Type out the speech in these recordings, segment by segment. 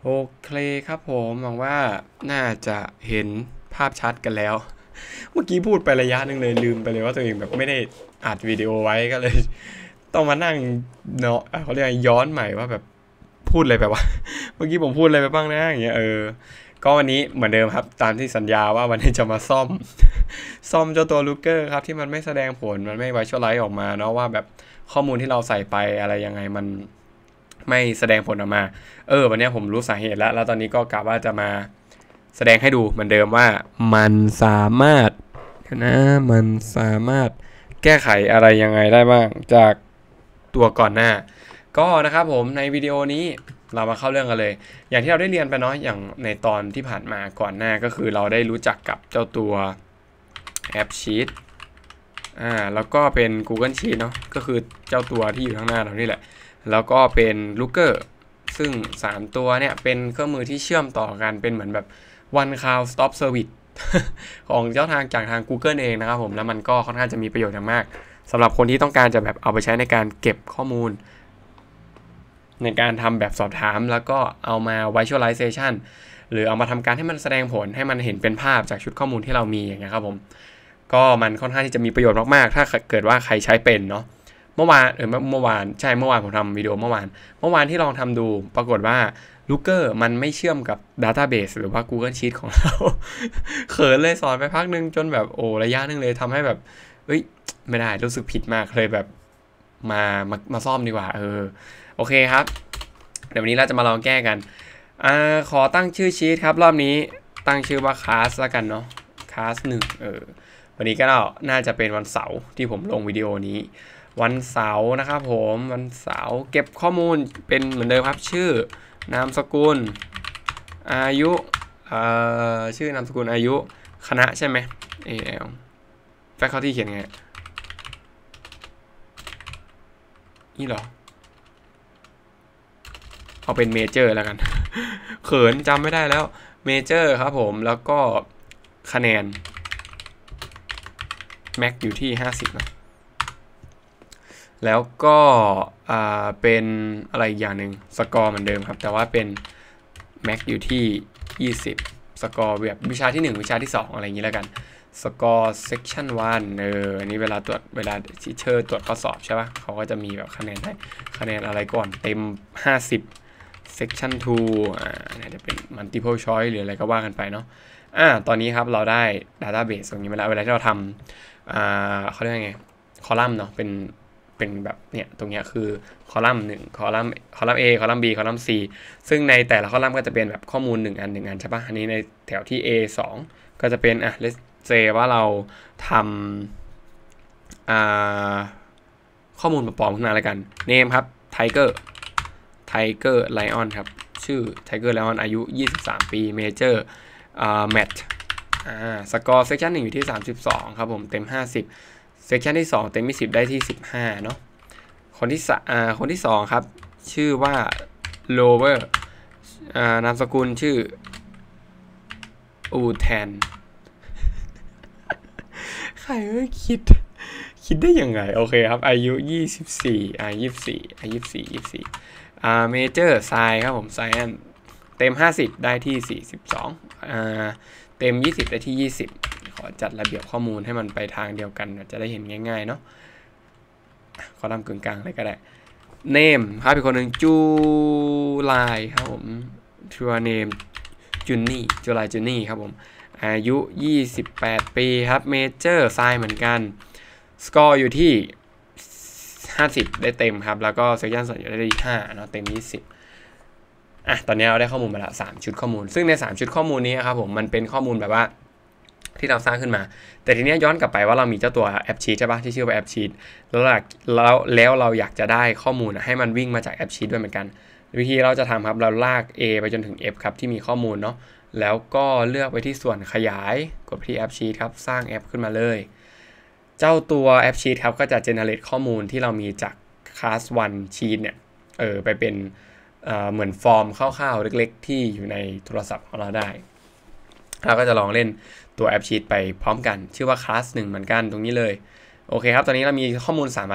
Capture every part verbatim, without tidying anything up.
โอเคครับผมหวังว่าน่าจะเห็นภาพชัดกันแล้วเมื่อกี้พูดไประยะหนึ่งเลยลืมไปเลยว่าตัวเองแบบไม่ได้อัดวิดีโอไว้ก็เลยต้องมานั่งเนาะเขาเรียกย้อนใหม่ว่าแบบพูดอะไรไปวะเมื่อกี้ผมพูดอะไรไปบ้างนะอย่างเงี้ยเออก็วันนี้เหมือนเดิมครับตามที่สัญญาว่าวันนี้จะมาซ่อมซ่อมเจ้าตัวลูกเกอร์ครับที่มันไม่แสดงผลมันไม่ไวชวลไลท์ออกมาเนาะว่าแบบข้อมูลที่เราใส่ไปอะไรยังไงมันไม่แสดงผลออกมา เออวันนี้ผมรู้สาเหตุแล้วแล้วตอนนี้ก็กะว่าจะมาแสดงให้ดูเหมือนเดิมว่ามันสามารถนะมันสามารถแก้ไขอะไรยังไงได้บ้างจากตัวก่อนหน้าก็นะครับผมในวิดีโอนี้เรามาเข้าเรื่องกันเลยอย่างที่เราได้เรียนไปเนาะอย่างในตอนที่ผ่านมาก่อนหน้าก็คือเราได้รู้จักกับเจ้าตัวแอปชีตอ่าแล้วก็เป็น Google Sheet เนาะก็คือเจ้าตัวที่อยู่ข้างหน้าเรานี่แหละแล้วก็เป็น Lookerซึ่งสามตัวเนี่ยเป็นเครื่องมือที่เชื่อมต่อกันเป็นเหมือนแบบ One Cloud Stop Service ของเจ้าทางจากทาง Google เองนะครับผมแล้วมันก็ค่อนข้างจะมีประโยชน์อย่างมากสำหรับคนที่ต้องการจะแบบเอาไปใช้ในการเก็บข้อมูลในการทำแบบสอบถามแล้วก็เอามา visualization หรือเอามาทำการให้มันแสดงผลให้มันเห็นเป็นภาพจากชุดข้อมูลที่เรามีอย่างเงี้ยครับผมก็มันค่อนข้างที่จะมีประโยชน์มากๆถ้าเกิดว่าใครใช้เป็นเนาะเมื่อวานเออเมื่อวานใช่เมื่อวานผมทำวิดีโอเมื่อวานเมื่อวานที่ลองทำดูปรากฏว่า Looker มันไม่เชื่อมกับ Database หรือว่า Google Sheet ของเรา เขินเลยสอนไปพักนึงจนแบบโอ้ระยะนึงเลยทำให้แบบเอ้ยไม่ได้รู้สึกผิดมากเลยแบบมามามาซ่อมดีกว่าเออโอเคครับเดี๋ยววันนี้เราจะมาลองแก้กันอ่าขอตั้งชื่อชีตครับรอบนี้ตั้งชื่อว่าคลาสแล้วกันเนาะคลาสหนึ่งเออวันนี้ก็น่าจะเป็นวันเสาร์ที่ผมลงวิดีโอนี้วันเสาร์นะครับผมวันเสาร์เก็บข้อมูลเป็นเหมือนเดิมครับชื่อนามสกุลอายุชื่อนามสกุลอายุคณะใช่ไหม เอ แอล faculty เขียนไงนี่หรอเอาเป็น major แล้วกัน เขินจำไม่ได้แล้ว major ครับผมแล้วก็คะแนน max อยู่ที่ห้าสิบนะแล้วก็เป็นอะไรอย่างหนึ่งสกอร์เหมือนเดิมครับแต่ว่าเป็น max อยู่ที่ยี่สิบสกอร์แบบวิชาที่หนึ่งวิชาที่สองอะไรอย่างนี้แล้วกันสกอร์เซกชันวันเอออันนี้เวลาตรวจเวลาที่เชอร์ตรวจข้อสอบใช่ปะเขาก็จะมีแบบคะแนนให้คะแนนอะไรก่อนเต็มห้าสิบ section ทูอ่าเนี่ยจะเป็น multiple choice หรืออะไรก็ว่ากันไปเนาะอ่าตอนนี้ครับเราได้ database ตรงนี้มาแล้วเวลาที่เราทำอ่าเขาเรียกไงคอลัมน์เนาะเป็นเป็นแบบเนี่ยตรงเนี้ยคือคอลัมน์หนึ่งคอลัมน์คอลัมน์ A คอลัมน์ B คอลัมน์ C ซึ่งในแต่ละคอลัมน์ก็จะเป็นแบบข้อมูลหนึ่งอันหนึ่งอันใช่ปะอันนี้ในแถวที่ เอ สอง ก็จะเป็นอ่ะ let's say ว่าเราทำอ่าข้อมูลปลอมขึ้นมาแล้วกัน name ครับ tiger tiger lion ครับชื่อ tiger lion อายุยี่สิบสามปี major อ่า math อ่าสกอร์ section หนึ่งอยู่ที่สามสิบสองครับผมเต็มห้าสิบ section ที่สองเต็มยี่สิบได้ที่สิบห้าเนาะคนที่อ่าคนที่สองครับชื่อว่า lower อ่านามสกุลชื่ออูแทนใครไม่คิดคิดได้ยังไงโอเคครับอายุยี่สิบสี่อ่ายี่สิบสี่อ่ายี่สิบสี่ยี่สิบสี่อ่าเมเจอร์ไซครับผมไซแอนเต็มห้าสิบได้ที่สี่สิบสองอ่าเต็มยี่สิบได้ที่ยี่สิบขอจัดระเบียบข้อมูลให้มันไปทางเดียวกันจะได้เห็นง่ายๆเนาะขอทำกึ่งกลางเลยก็ได้เนมครับอีกคนหนึ่งจูไลครับผมทัวร์เนมจูนี่จูไลจูนี่ครับผมอายุยี่สิบแปดปีครับเมเจอร์ไซเหมือนกันสกอร์อยู่ที่ห้าสิบได้เต็มครับแล้วก็เซกชันส่วนอยู่ได้ที่ห้าเนาะเต็มยี่สิบอ่ะตอนนี้เราได้ข้อมูลมาละสามชุดข้อมูลซึ่งในสามชุดข้อมูลนี้ครับผมมันเป็นข้อมูลแบบว่าที่เราสร้างขึ้นมาแต่ทีนี้ย้อนกลับไปว่าเรามีเจ้าตัวแอปชีทใช่ปะที่ชื่อว่าแอปชีทแล้วแล้วแล้วเราอยากจะได้ข้อมูลให้มันวิ่งมาจากแอปชีทด้วยเหมือนกันวิธีเราจะทำครับเราลาก A ไปจนถึง F ครับที่มีข้อมูลเนาะแล้วก็เลือกไปที่ส่วนขยายกดที่แอปชีทครับสร้างแอปขึ้นมาเลยเจ้าตัวแอปชีทครับก็จะ generate ข้อมูลที่เรามีจาก class วันชีทเนี่ยเออไปเป็นเอ่อเหมือนฟอร์มคร่าวๆเล็กๆที่อยู่ในโทรศัพท์ของเราได้เราก็จะลองเล่นตัวแอปชีทไปพร้อมกันชื่อว่า class หนึ่งเหมือนกันตรงนี้เลยโอเคครับตอนนี้เรามีข้อมูลสามมาละ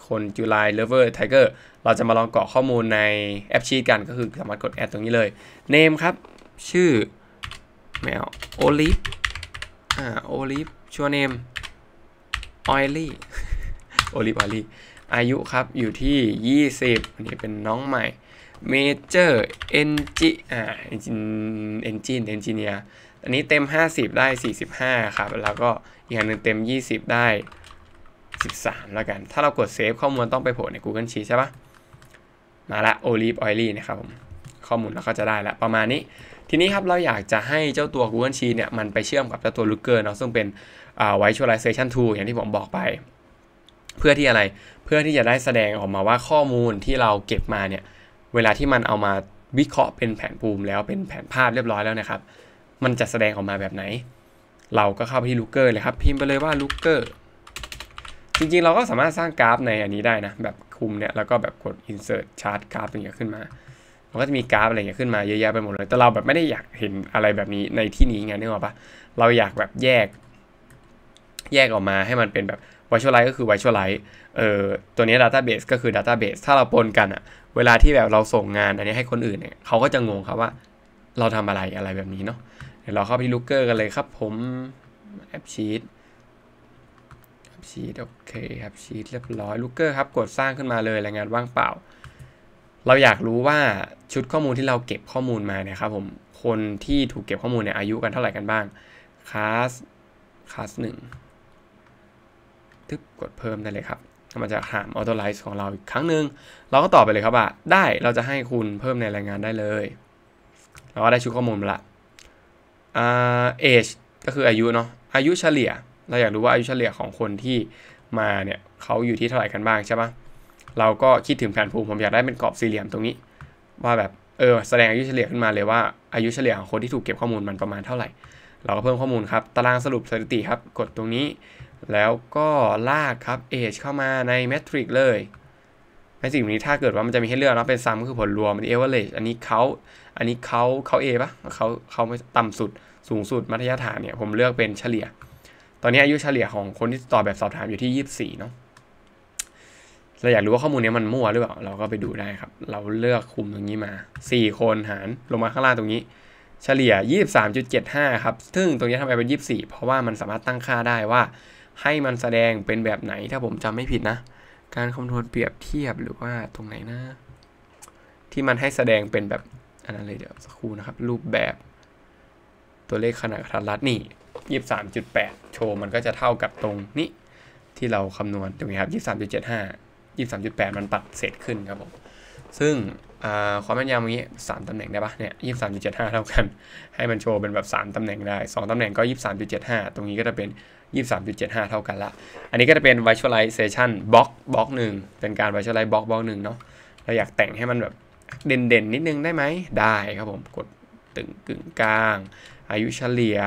คนจุลายเลเวอร์ไทเกอร์เราจะมาลองกรอกข้อมูลในแอปชีตกันก็คือสามารถกดแอดตรงนี้เลย name ครับชื่อแมวโอลิฟอ่าโอลิฟชัวร์เนมออยลี่โอลิฟออยลี่อายุครับอยู่ที่ยี่สิบอันนี้เป็นน้องใหม่ Major Engi อ่า Engine Engine Engineer อันนี้เต็มห้าสิบได้สี่สิบห้าครับแล้วก็อีกอันหนึ่งเต็มยี่สิบได้สิบสามแล้วกันถ้าเรากดเซฟข้อมูลต้องไปโผล่ใน Google Sheet ใช่ปะมาละ Olive Oily นะครับผมข้อมูลเราก็จะได้ละประมาณนี้ทีนี้ครับเราอยากจะให้เจ้าตัว Google Sheet เนี่ยมันไปเชื่อมกับเจ้าตัว Looker เนาะซึ่งเป็น Visualization Tool อย่างที่ผมบอกไปเพื่อที่อะไรเพื่อที่จะได้แสดงออกมาว่าข้อมูลที่เราเก็บมาเนี่ยเวลาที่มันเอามาวิเคราะห์เป็นแผนภูมิแล้วเป็นแผนภาพเรียบร้อยแล้วนะครับมันจะแสดงออกมาแบบไหนเราก็เข้าไปที่ Looker เลยครับพิมพ์ไปเลยว่า Looker จริงๆเราก็สามารถสร้างกราฟในอันนี้ได้นะแบบคุมเนี่ยแล้วก็แบบกด insert chart กราฟตรงนี้ขึ้นมามันก็จะมีกราฟอะไรอย่างเงี้ยขึ้นมาเยอะแยะไปหมดเลยแต่เราแบบไม่ได้อยากเห็นอะไรแบบนี้ในที่นี้ไงนึกออกปะเราอยากแบบแยกแยกออกมาให้มันเป็นแบบ Visualize ก็คือ Visualize เอ่อตัวนี้ Database ก็คือ Database ถ้าเราปนกันอะเวลาที่แบบเราส่งงานอันนี้ให้คนอื่นเนี่ยเขาก็จะงงครับว่าเราทำอะไรอะไรแบบนี้เนาะเดี๋ยวเราเข้าไปที่ Looker กันเลยครับผมแอปชีตแอปชีตโอเคแอปชีตเรียบร้อย Looker ครับกดสร้างขึ้นมาเลยรายงานว่างเปล่าเราอยากรู้ว่าชุดข้อมูลที่เราเก็บข้อมูลมาเนี่ยครับผมคนที่ถูกเก็บข้อมูลเนี่ยอายุกันเท่าไหร่กันบ้างคลาสคลาสหนึ่งทึบกดเพิ่มได้เลยครับมันจะถาม authorize ของเราอีกครั้งหนึ่งเราก็ตอบไปเลยครับว่าได้เราจะให้คุณเพิ่มในรายงานได้เลยเราก็ได้ชุดข้อมูลมาละอ่า age ก็คืออายุเนาะอายุเฉลี่ยเราอยากรู้ว่าอายุเฉลี่ยของคนที่มาเนี่ยเขาอยู่ที่เท่าไหร่กันบ้างใช่ปะเราก็คิดถึงแผนภูมิผมอยากได้เป็นกรอบสี่เหลี่ยมตรงนี้ว่าแบบเออแสดงอายุเฉลี่ยขึ้นมาเลยว่าอายุเฉลี่ยของคนที่ถูกเก็บข้อมูลมันประมาณเท่าไหร่เราก็เพิ่มข้อมูลครับตารางสรุปสถิติครับกดตรงนี้แล้วก็ลากครับ age เข้ามาใน metric เลยในสิ่งนี้ถ้าเกิดว่ามันจะมีให้เลือกนะเป็น sum ก็คือผลรวมอันนี้ average อันนี้เขาอันนี้เขาเขา A ปะเขาเขาต่ำสุดสูงสุดมัธยฐานเนี่ยผมเลือกเป็นเฉลี่ยตอนนี้อายุเฉลี่ยของคนที่ตอบแบบสอบถามอยู่ที่ยี่สิบสี่เนาะเราอยากรู้ว่าข้อมูลนี้มันมั่วหรือเปล่าเราก็ไปดูได้ครับเราเลือกคุมตรงนี้มาสี่คนหารลงมาข้างล่างตรงนี้เฉลี่ย ยี่สิบสามจุดเจ็ดห้า ครับซึ่งตรงนี้ทำไมเป็นยี่สิบสี่เพราะว่ามันสามารถตั้งค่าได้ว่าให้มันแสดงเป็นแบบไหนถ้าผมจำไม่ผิดนะการคำนวณเปรียบเทียบหรือว่าตรงไหนนะที่มันให้แสดงเป็นแบบอันนั้นเลยเดี๋ยวสักครู่นะครับรูปแบบตัวเลขขนาดกระทัดรัดนี่ ยี่สิบสามจุดแปด โชว์มันก็จะเท่ากับตรงนี้ที่เราคำนวณตรงนี้ครับ ยี่สิบสามจุดเจ็ดห้า ยี่สิบสามจุดแปด มันปัดเศษขึ้นครับผมซึ่งความแม่นยำอย่างนี้สามตำแหน่งได้ปะเนี่ย ยี่สิบสามจุดเจ็ดห้า เท่ากันให้มันโชว์เป็นแบบสามตำแหน่งได้สองตำแหน่งก็ ยี่สิบสามจุดเจ็ดห้า ตรงนี้ก็จะเป็น ยี่สิบสามจุดเจ็ดห้า เท่ากันละอันนี้ก็จะเป็น visualization block บล็อกหนึ่งเป็นการ visualize block บล็อกหนึ่งเนาะเราอยากแต่งให้มันแบบเด่นๆนิดนึงได้ไหมได้ครับผมกดตึงกึ่งกลางอายุเฉลี่ย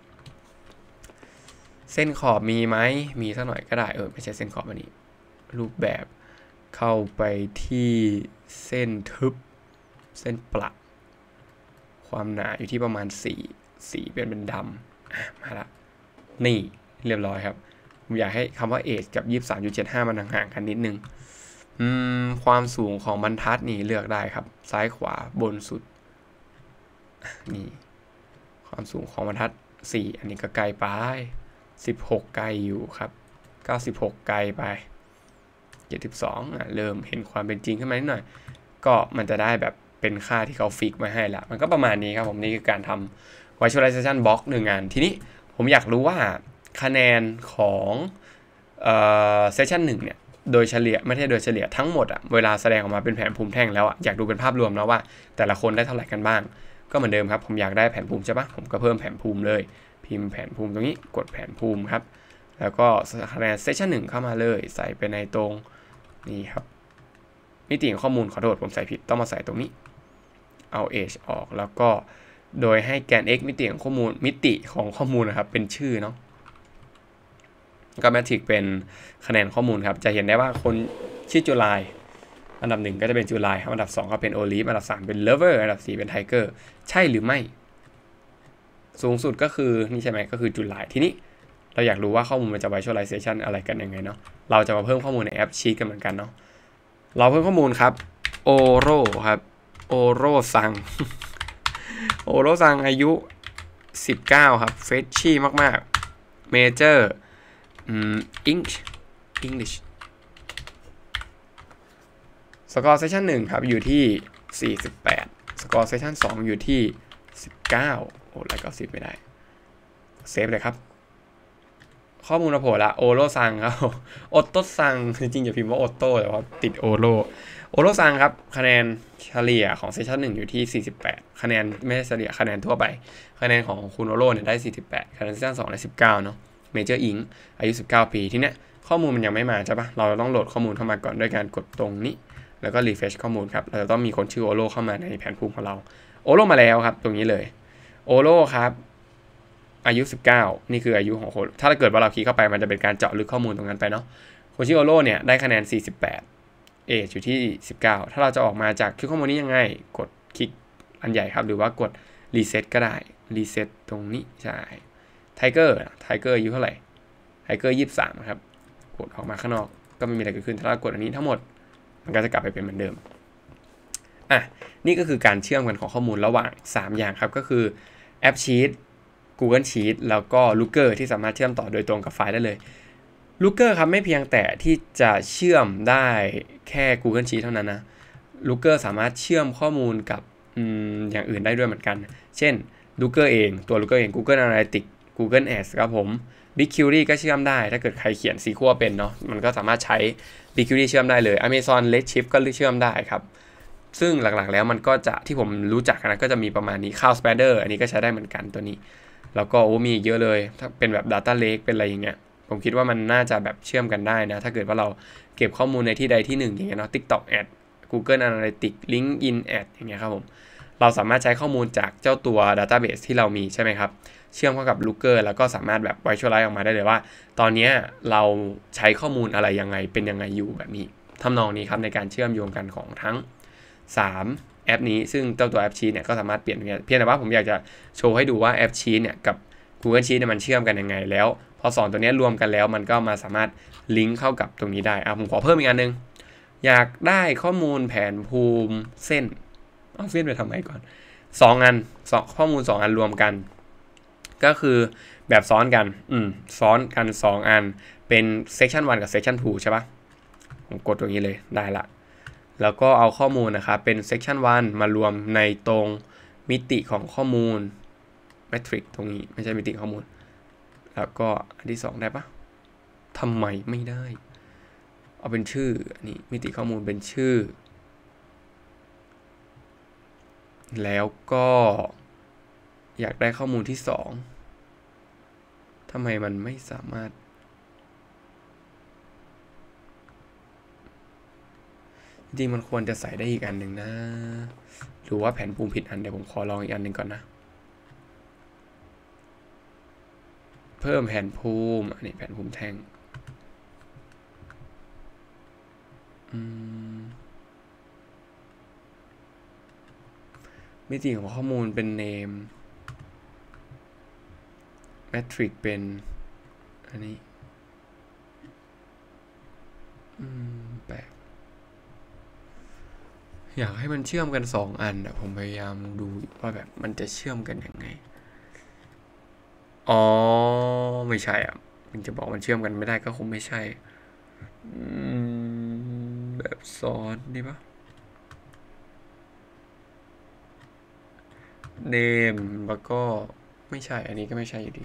เส้นขอบมีไหมมีสักหน่อยก็ได้เออไม่ใช่เส้นขอบอันนี้รูปแบบเข้าไปที่เส้นทึบเส้นประความหนาอยู่ที่ประมาณสี่สีเป็นเป็นดำมาละนี่เรียบร้อยครับผมอยากให้คำว่า age กับ ยี่สิบสามจุดเจ็ดห้า มันห่างๆกันนิดนึงอืมความสูงของบรรทัดนี่เลือกได้ครับซ้ายขวาบนสุดนี่ความสูงของบรรทัดสี่อันนี้ก็ไกลไปสิบหกไกลอยู่ครับเก้าสิบหกไกลไปเจ็ดสิบสองอ่ะเริ่มเห็นความเป็นจริงขึ้นมานิดหน่อยก็มันจะได้แบบเป็นค่าที่เขาฟิกไว้ให้ละมันก็ประมาณนี้ครับผมนี่คือการทำ visualization box หนึ่งงานทีนี้ผมอยากรู้ว่าคะแนนของเอ่อ session หนึ่งเนี่ยโดยเฉลี่ยไม่ใช่โดยเฉลี่ยทั้งหมดอะเวลาแสดงออกมาเป็นแผนภูมิแท่งแล้วอะอยากดูเป็นภาพรวมนะว่าแต่ละคนได้เท่าไหร่กันบ้างก็เหมือนเดิมครับผมอยากได้แผนภูมิใช่ปะผมก็เพิ่มแผนภูมิเลยพิมพ์แผนภูมิตรงนี้กดแผนภูมิครับแล้วก็คะแนน session หนึ่งเข้ามาเลยใส่ไปในตรงนี่ครับมิติของข้อมูลขอโทษผมใส่ผิดต้องมาใส่ตรงนี้เอา age ออกแล้วก็โดยให้แกน x มิติของข้อมูลมิติของข้อมูลนะครับเป็นชื่อเนาะก็แมทริกเป็นคะแนนข้อมูลครับจะเห็นได้ว่าคนชื่อจุลายอันดับหนึ่งก็จะเป็นจุลายครับอันดับสองก็เป็นโอลิฟอันดับสามเป็นเลเวอร์อันดับสี่เป็นไทเกอร์ใช่หรือไม่สูงสุดก็คือนี่ใช่ไหมก็คือจุลายทีนี้เเราอยากรู้ว่าข้อมูลมันจะ visualization อะไรกันยังไงเนาะเราจะมาเพิ่มข้อมูลในแอปชีทกันเหมือนกันเนาะเราเพิ่มข้อมูลครับโอโรครับโอโรซัง โอโรซังอายุสิบเก้าครับเฟชชี่มากๆเมเจอร์อืม English English สกอร์เซสชั่นหนึ่งครับอยู่ที่สี่สิบแปดสกอร์เซสชั่นสองอยู่ที่สิบเก้าโอ้แล้วก็สิบไม่ได้เซฟเลยครับข้อมูลมาโผล่ละโอโรซังครับโอโต้ซังจริงๆอย่าพิมพ์ว่าโอโต้แต่ว่าติดโอโรโอโรซังครับคะแนนเฉลี่ยของเซสชั่นหนึ่งอยู่ที่สี่สิบแปดคะแนนไม่เฉลี่ยคะแนนทั่วไปคะแนนของคุณโอโรเนี่ยได้สี่สิบแปดคะแนนเซสชั่นสองได้สิบเก้าเนาะเมเจอร์อิงอายุสิบเก้าปีทีเนี้ยข้อมูลมันยังไม่มาใช่ปะเราต้องโหลดข้อมูลเข้ามาก่อนด้วยการกดตรงนี้แล้วก็รีเฟรชข้อมูลครับเราจะต้องมีคนชื่อโอโรเข้ามาในแผนภูมิของเราโอโรมาแล้วครับตรงนี้เลยโอโรครับอายุสิบเก้านี่คืออายุของคนถ้าเกิดว่าเราคลิกเข้าไปมันจะเป็นการเจาะลึกข้อมูลตรงนั้นไปเนาะคนชื่อโอโรเนี่ยได้คะแนนสี่สิบแปดเอจอยู่ที่สิบเก้าถ้าเราจะออกมาจากคลิกข้อมูลนี้ยังไงกดคลิกอันใหญ่ครับหรือว่ากดรีเซ็ตก็ได้รีเซ็ตตรงนี้ใช่ไทเกอร์ไทเกอร์อายุเท่าไหร่ไทเกอร์ยี่สิบสามครับกดออกมาข้างนอกก็ไม่มีอะไรเกิดขึ้นถ้าเรากดอันนี้ทั้งหมดมันก็จะกลับไปเป็นเหมือนเดิมอ่ะนี่ก็คือการเชื่อมกันของข้อมูลระหว่างสามอย่างครับก็คือแอปชีท Google Sheet แล้วก็ Looker ที่สามารถเชื่อมต่อโดยตรงกับไฟล์ได้เลย Looker ครับไม่เพียงแต่ที่จะเชื่อมได้แค่ Google Sheet เท่านั้นนะ Looker สามารถเชื่อมข้อมูลกับ อ, อย่างอื่นได้ด้วยเหมือนกันเช่น Looker เองตัว Looker เอง Google Analytics Google Ads ครับผม BigQuery ก็เชื่อมได้ถ้าเกิดใครเขียน ซี คิว แอล เป็นเนาะมันก็สามารถใช้ BigQuery เชื่อมได้เลย Amazon Redshift ก็เชื่อมได้ครับซึ่งหลักๆแล้วมันก็จะที่ผมรู้จักนะก็จะมีประมาณนี้ Cloud Spanner อันนี้ก็ใช้ได้เหมือนกันตัวนี้แล้วก็โอ้มีเยอะเลยถ้าเป็นแบบ Data Lake เป็นอะไรอย่างเงี้ยผมคิดว่ามันน่าจะแบบเชื่อมกันได้นะถ้าเกิดว่าเราเก็บข้อมูลในที่ใดที่หนึ่งอย่างเงี้ยเนาะ TikTok Ad Google Analytics LinkedIn Ad อย่างเงี้ยครับผมเราสามารถใช้ข้อมูลจากเจ้าตัว Database ที่เรามีใช่ไหมครับเชื่อมเข้ากับ Looker แล้วก็สามารถแบบ Visualize ออกมาได้เลยว่าตอนนี้เราใช้ข้อมูลอะไรยังไงเป็นยังไงอยู่แบบนี้ทำนองนี้ครับในการเชื่อมโยงกันของทั้งสามแอปนี้ซึ่งเจ้าตัวแอปชีทเนี่ยก็สามารถเปลี่ยนเพียงแต่ว่าผมอยากจะโชว์ให้ดูว่าแอปชีทเนี่ยกับ Google Sheet เนี่ยมันเชื่อมกันยังไงแล้วพอสองตัวนี้รวมกันแล้วมันก็มาสามารถลิงก์เข้ากับตรงนี้ได้อ่ะผมขอเพิ่มอีกอันนึงอยากได้ข้อมูลแผนภูมิเส้นเอาเส้นไปทำไมก่อนสองอันสองข้อมูลสองอันรวมกันก็คือแบบซ้อนกันอืมซ้อนกันสองอันเป็น section หนึ่งกับ section สองใช่ปะผมกดตรงนี้เลยได้ละแล้วก็เอาข้อมูลนะครับเป็น section หนึ่งมารวมในตรงมิติของข้อมูล matrix ตรงนี้ไม่ใช่มิติข้อมูลแล้วก็อันที่สองได้ปะทำไมไม่ได้เอาเป็นชื่ออันนี้มิติข้อมูลเป็นชื่อแล้วก็อยากได้ข้อมูลที่สองทำไมมันไม่สามารถจริงมันควรจะใส่ได้อีกอันหนึ่งนะหรือว่าแผนภูมิผิดอันเดี๋ยวผมขอลองอีกอันหนึ่งก่อนนะเพิ่มแผนภูมิอันนี้แผนภูมิแท่งมิติของข้อมูลเป็น name matrix เป็นอันนี้แปลกอยากให้มันเชื่อมกันสองอันนะผมพยายามดูว่าแบบมันจะเชื่อมกันยังไงอ๋อไม่ใช่อ่ะมันจะบอกมันเชื่อมกันไม่ได้ก็คงไม่ใช่แบบซ้อนดีปะเนมแล้วก็ไม่ใช่อันนี้ก็ไม่ใช่อยู่ดี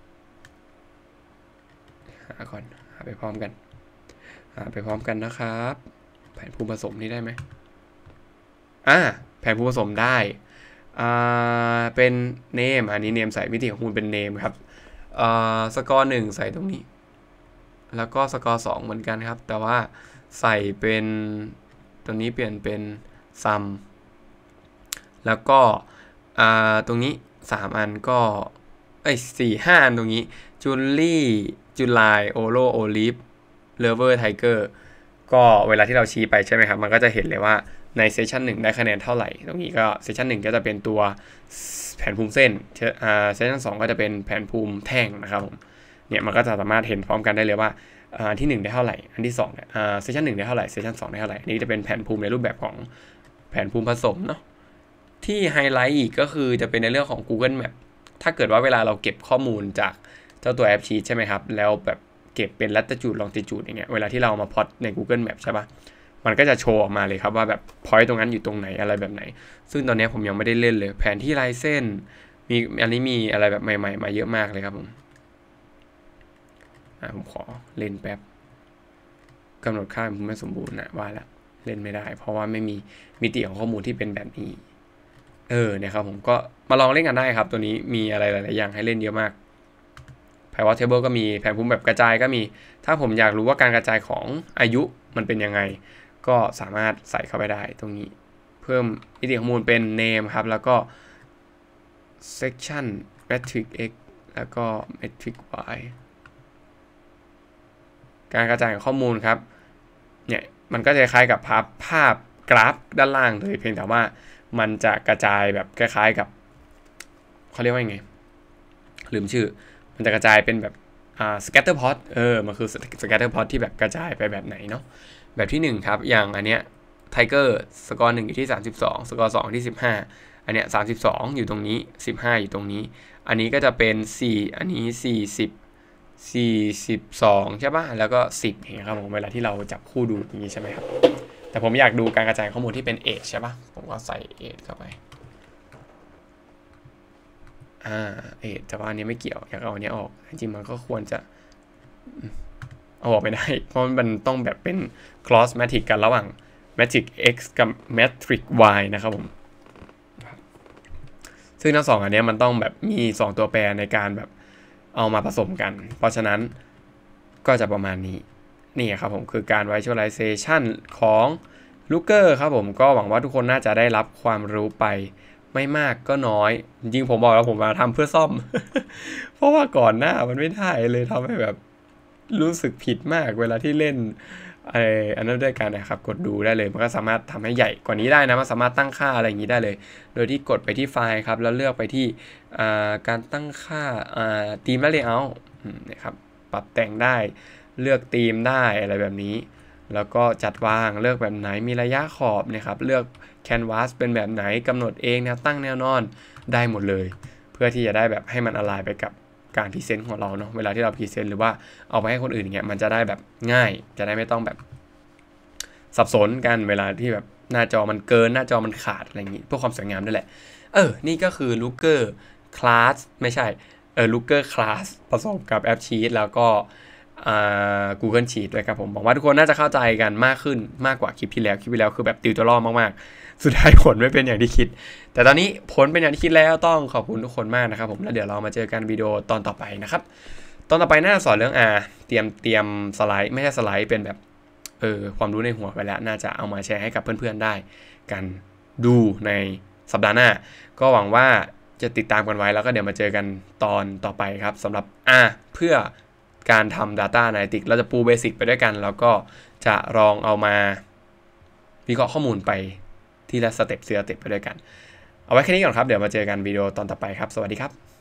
หาก่อนหาไปพร้อมกันหาไปพร้อมกันนะครับแผนภูมิผสมนี่ได้ไหมอ่าแผนภูมิผสมได้อ่าเป็นเนมอันนี้เนมใส่มิติของคุณเป็นเนมครับอ่าสกอร์หนึ่งใส่ตรงนี้แล้วก็สกอร์สองเหมือนกันครับแต่ว่าใส่เป็นตัวนี้เปลี่ยนเป็นซัมแล้วก็อ่าตรงนี้สามอันก็เอ้ยสี่ห้าอันตรงนี้จูลี่จูไลโอโรโอลิฟเลเวอร์ไทเกอร์ก็เวลาที่เราชี้ไปใช่ไหมครับมันก็จะเห็นเลยว่าในเซสชันหนึ่งได้คะแนนเท่าไหร่ตรงนี้ก็เซสชันหนึ่งก็จะเป็นตัวแผนภูมิเส้นอ่าเซสชันสองก็จะเป็นแผนภูมิแท่งนะครับผมเนี่ยมันก็จะสามารถเห็นพร้อมกันได้เลยว่าอันที่หนึ่งได้เท่าไหร่อันที่สองเนี่ยเซสชันหนึ่งได้เท่าไหร่เซสชันสองได้เท่าไหร่อันนี้จะเป็นแผนภูมิในรูปแบบของแผนภูมิผสมเนาะที่ไฮไลท์อีกก็คือจะเป็นในเรื่องของ Google Map ถ้าเกิดว่าเวลาเราเก็บข้อมูลจากเจ้าตัวแอปชีทใช่ไหมครับแล้วแบบเก็บเป็น latitude longitude อย่างเงี้ยเวลาที่เรามาพล็อตใน Google Map ใช่ปะมันก็จะโชว์ออกมาเลยครับว่าแบบ point ตรงนั้นอยู่ตรงไหนอะไรแบบไหนซึ่งตอนนี้ผมยังไม่ได้เล่นเลยแผนที่ลายเส้นมีอันนี้มีอะไรแบบใหม่ๆมาเยอะมากเลยครับผมอ่าผมขอเล่นแป๊บกำหนดค่าผมไม่สมบูรณ์นะว่าแล้วเล่นไม่ได้เพราะว่าไม่มีมิติของข้อมูลที่เป็นแบบนี้เออเนี่ยครับผมก็มาลองเล่นกันได้ครับตัวนี้มีอะไรหลายๆอย่างให้เล่นเยอะมาก Pivot Table ก็มีแผนภูมิแบบกระจายก็มีถ้าผมอยากรู้ว่าการกระจายของอายุมันเป็นยังไงก็สามารถใส่เข้าไปได้ตรงนี้เพิ่มมิติข้อมูลเป็น name ครับแล้วก็ section metric x แล้วก็ metric y การกระจายของข้อมูลครับเนี่ยมันก็จะคล้ายกับภาพภาพกราฟด้านล่างเลยเพียงแต่ว่ามันจะกระจายแบบคล้ายๆกับเขาเรียกว่าไงลืมชื่อมันจะกระจายเป็นแบบอ่า scatter plot เออมันคือ scatter plot ที่แบบกระจายไปแบบไหนเนาะแบบที่หนึ่งครับอย่างอันเนี้ย Tiger สกอร์หนึ่งอยู่ที่สามสิบสองสกอร์สองที่สิบห้าอันเนี้ยสามสิบสองอยู่ตรงนี้สิบห้าอยู่ตรงนี้อันนี้ก็จะเป็นสี่อันนี้สี่สิบสี่สิบสองใช่ป่ะแล้วก็สิบอย่างเงี้ยครับผมเวลาที่เราจับคู่ดูอย่างนี้ใช่ไหมครับแต่ผมอยากดูการกระจายข้อมูลที่เป็น age ใช่ป่ะผมก็ใส่ age เข้าไปอ่า age แต่ว่าอันนี้ไม่เกี่ยวอยากเอาอันนี้ออกจริงๆมันก็ควรจะเอาออกไม่ได้เพราะมันต้องแบบเป็น cross matrix กันระหว่าง matrix x กับ matrix y นะครับผมซึ่งทั้งสองอันนี้มันต้องแบบมีสองตัวแปรในการแบบเอามาผสมกันเพราะฉะนั้นก็จะประมาณนี้นี่ครับผมคือการ visualization ของ Looker ครับผมก็หวังว่าทุกคนน่าจะได้รับความรู้ไปไม่มากก็น้อยจริงๆผมบอกแล้วผมมาทำเพื่อซ่อม เพราะว่าก่อนหน้ามันไม่ได้เลยทำให้แบบรู้สึกผิดมากเวลาที่เล่นไออันนั้นด้วยกันนะครับกดดูได้เลยมันก็สามารถทำให้ใหญ่กว่านี้ได้นะมันสามารถตั้งค่าอะไรอย่างนี้ได้เลยโดยที่กดไปที่ไฟล์ครับแล้วเลือกไปที่การตั้งค่าธีมและ layout นะครับปรับแต่งได้เลือกธีมได้อะไรแบบนี้แล้วก็จัดวางเลือกแบบไหนมีระยะขอบนะครับเลือก canvas เป็นแบบไหนกำหนดเองแนวตั้งแนวนอนได้หมดเลยเพื่อที่จะได้แบบให้มันอไลน์ไปกับการพรีเซนต์ของเราเนาะเวลาที่เราพรีเซนต์หรือว่าเอาไปให้คนอื่นเงี้ยมันจะได้แบบง่ายจะได้ไม่ต้องแบบสับสนกันเวลาที่แบบหน้าจอมันเกินหน้าจอมันขาดอะไรอย่างงี้เพื่อความสวยงามด้วยแหละเออนี่ก็คือ Looker Class ไม่ใช่เออ Looker Class ผสมกับแอปชีทแล้วก็Google Sheet ด้วยครับผมหวังว่าทุกคนน่าจะเข้าใจกันมากขึ้นมากกว่าคลิปที่แล้วคลิปที่แล้วคือแบบติวตัวล่อมากๆสุดท้ายผลไม่เป็นอย่างที่คิดแต่ตอนนี้ผลเป็นอย่างที่คิดแล้วต้องขอบคุณทุกคนมากนะครับผมแล้วเดี๋ยวเรามาเจอกันวิดีโอตอนต่อไปนะครับตอนต่อไปน่าจะสอนเรื่อง R เตรียมเตรียมสไลด์ไม่ใช่สไลด์เป็นแบบเออความรู้ในหัวไปแล้วน่าจะเอามาแชร์ให้กับเพื่อนๆได้กันดูในสัปดาห์หน้าก็หวังว่าจะติดตามกันไว้แล้วก็เดี๋ยวมาเจอกันตอนต่อไปครับสำหรับ R เพื่อการทำ Data Analytics เราจะปูเบสิกไปด้วยกันแล้วก็จะลองเอามาวิเคราะห์ข้อมูลไปทีละสเต็ปเสียสเต็ปไปด้วยกันเอาไว้แค่นี้ก่อนครับเดี๋ยวมาเจอกันวิดีโอตอนต่อไปครับสวัสดีครับ